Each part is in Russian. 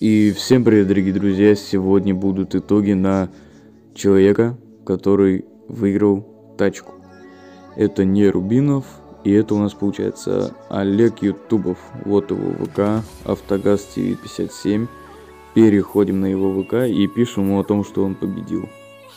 И всем привет, дорогие друзья! Сегодня будут итоги на человека, который выиграл тачку. Это не Рубинов, и это у нас получается Олег Ютубов. Вот его ВК, Автогаз ТВ 57. Переходим на его ВК и пишем ему о том, что он победил.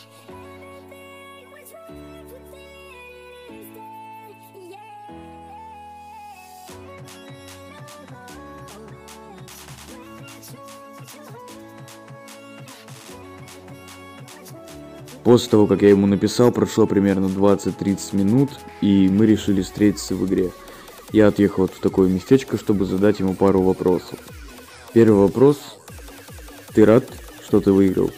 После того, как я ему написал, прошло примерно 20-30 минут, и мы решили встретиться в игре. Я отъехал вот в такое местечко, чтобы задать ему пару вопросов. Первый вопрос. Ты рад, что ты выиграл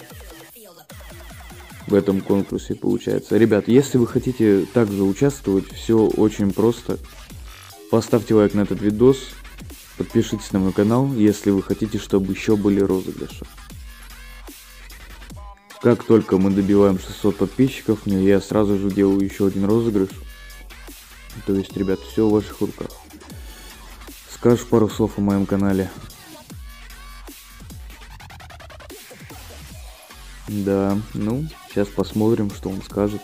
в этом конкурсе, получается? Ребят, если вы хотите также участвовать, все очень просто. Поставьте лайк на этот видос, подпишитесь на мой канал, если вы хотите, чтобы еще были розыгрыши. Как только мы добиваем 600 подписчиков, я сразу же делаю еще один розыгрыш. То есть, ребят, все в ваших руках. Скажешь пару слов о моем канале? Да, ну, сейчас посмотрим, что он скажет.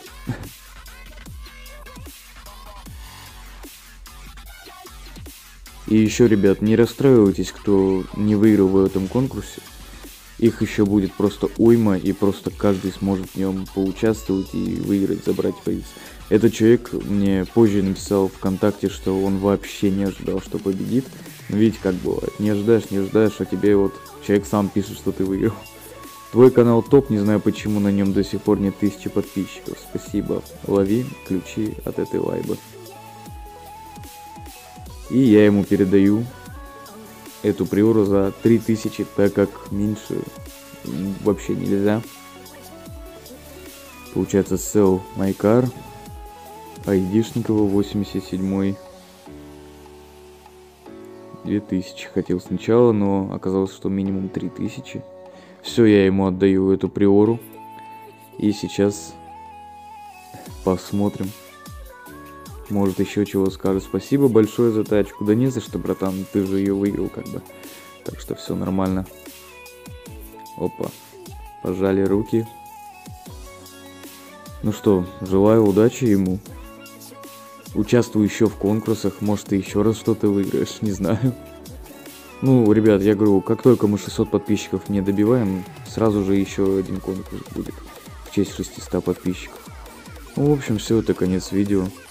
И еще, ребят, не расстраивайтесь, кто не выиграл в этом конкурсе. Их еще будет просто уйма, и просто каждый сможет в нем поучаствовать и выиграть, забрать приз. Этот человек мне позже написал ВКонтакте, что он вообще не ожидал, что победит. Но видите, как бывает. Не ожидаешь, а тебе вот человек сам пишет, что ты выиграл. Твой канал топ, не знаю почему на нем до сих пор нет 1000 подписчиков. Спасибо. Лови ключи от этой лайбы. И я ему передаю эту приору за 3000, так как меньше вообще нельзя. Получается sell my car, айдишникова 87, 2000 хотел сначала, но оказалось, что минимум 3000. Все, я ему отдаю эту приору. И сейчас посмотрим. Может, еще чего скажет. Спасибо большое за тачку. Да не за что, братан, ты же ее выиграл как бы. Так что все нормально. Опа. Пожали руки. Ну что, желаю удачи ему. Участвуй еще в конкурсах. Может, ты еще раз что-то выиграешь, не знаю. Ну, ребят, я говорю, как только мы 600 подписчиков не добиваем, сразу же еще один конкурс будет. В честь 600 подписчиков. Ну, в общем, все, это конец видео.